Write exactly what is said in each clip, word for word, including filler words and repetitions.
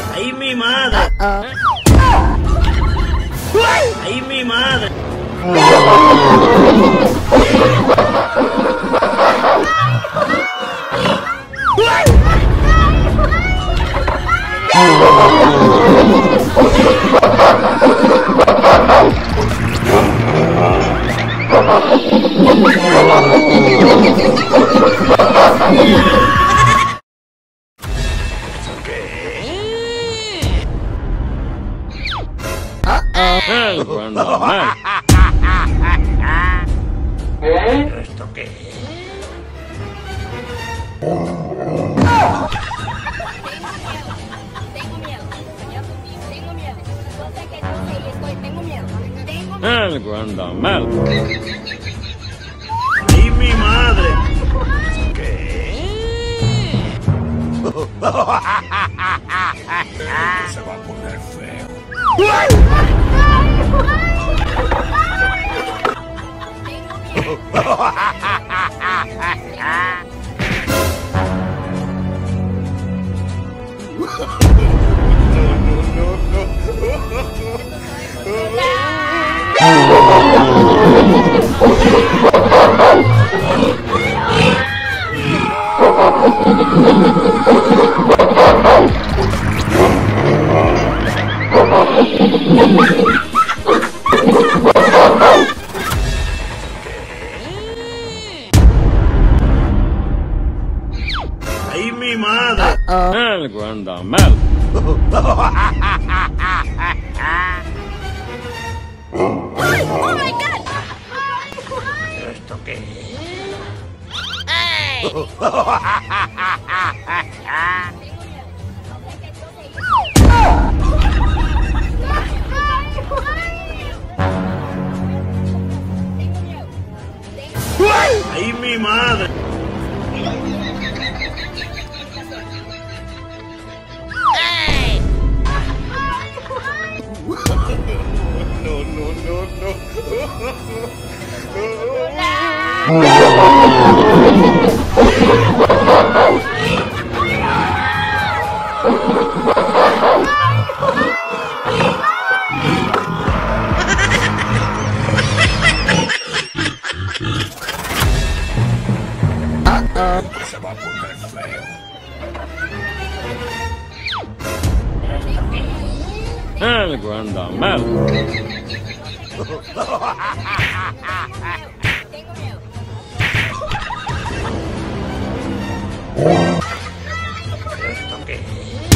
¡Ay, mi madre! ¡Ay, mi madre! Cuando mal. ¿Esto qué es? Tengo miedo. Tengo miedo. Yo sé que no sé y estoy. Tengo miedo. Tengo miedo. Algo anda mal. ¡Ay, mi madre! ¿Qué? Esto se va a poner feo. ¡Ay, mi madre! Algo anda mal. Oh my God. ¿Esto qué es? Hey. ¡Ay, mi madre! Hey. No, no, no, no. Esto se va a poner feo. Algo anda mal. ¿Esto qué es?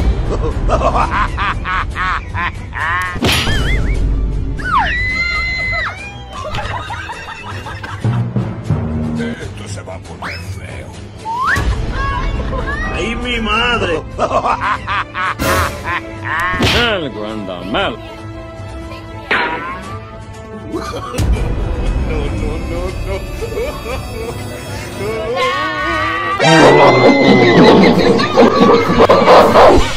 Esto se va a poner feo. ¡Ay, mi madre! Algo anda mal. No, no, no, no.